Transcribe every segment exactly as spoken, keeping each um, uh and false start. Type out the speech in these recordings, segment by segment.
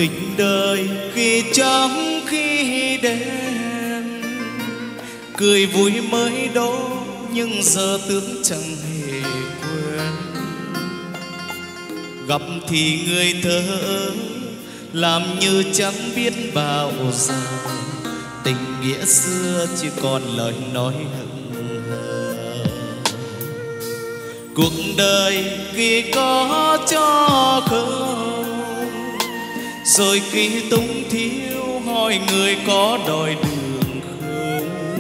tình đời khi trắng khi đen, cười vui mới đó nhưng giờ tưởng chẳng hề quên. Gặp thì người thơ làm như chẳng biết bao giờ, tình nghĩa xưa chỉ còn lời nói hững hờ. Cuộc đời khi có cho không, rồi khi tung thiếu hỏi người có đòi đường không.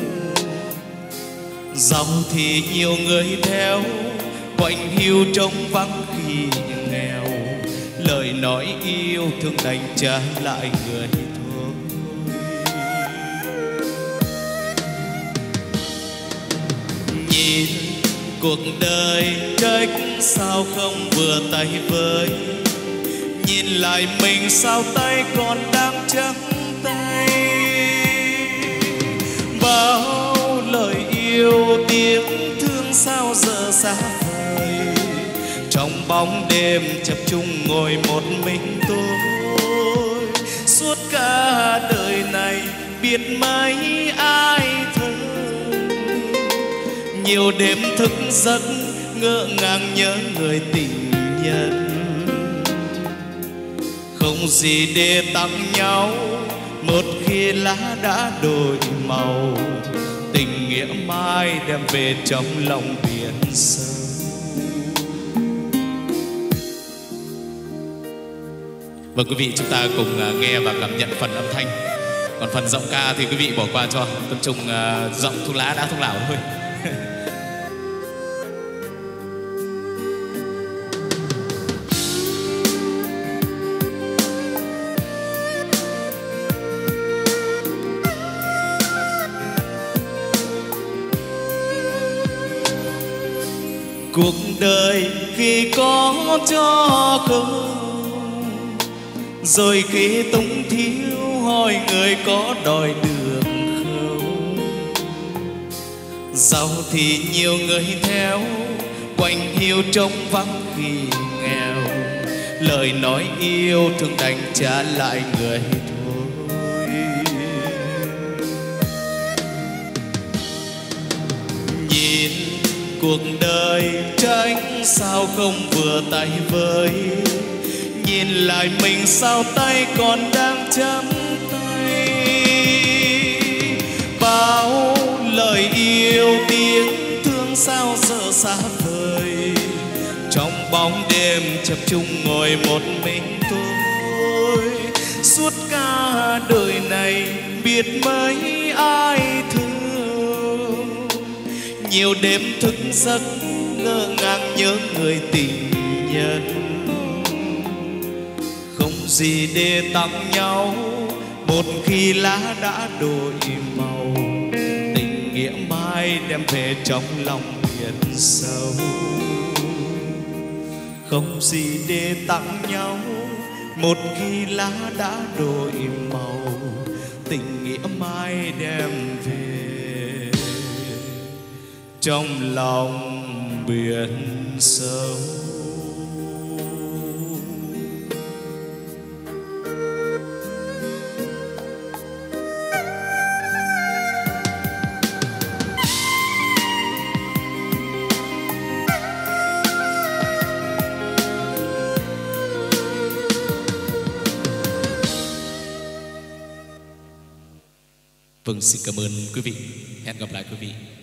Giàu thì nhiều người theo, quạnh hiu trống vắng khi nghèo, lời nói yêu thương đành trả lại người thôi. Nhìn cuộc đời trách sao không vừa tay với, nhìn lại mình sao tay còn đang trắng tay. Bao lời yêu tiếng thương sao giờ xa vời, trong bóng đêm chập chung ngồi một mình tôi. Suốt cả đời này biết mấy ai thương, nhiều đêm thức giấc ngỡ ngàng nhớ người tình nhân. Không gì để tặng nhau một khi lá đã đổi màu, tình nghĩa mai đem về trong lòng biển sâu. Và quý vị chúng ta cùng nghe và cảm nhận phần âm thanh. Còn phần giọng ca thì quý vị bỏ qua cho Tuấn Trung, giọng thuốc lá đã thuốc lào thôi. Cuộc đời khi có cho không, rồi khi tung thiếu hỏi người có đòi được không. Giàu thì nhiều người theo, quạnh hiu trống vắng khi nghèo, lời nói yêu thương đành trả lại người thôi. Nhìn cuộc đời tránh sao không vừa tay với, nhìn lại mình sao tay còn đang trắng tay. Bao lời yêu tiếng thương sao giờ xa vời, trong bóng đêm chập chung ngồi một mình tôi. Suốt cả đời này biết mấy ai thương, nhiều đêm thức giấc ngỡ ngàng nhớ người tình nhân. Không gì để tặng nhau một khi lá đã đổi màu, tình nghĩa mai đem về trong lòng biển sâu. Không gì để tặng nhau một khi lá đã đổi màu, tình nghĩa mai đem về trong lòng biển sâu. Vâng, xin cảm ơn quý vị. Hẹn gặp lại quý vị.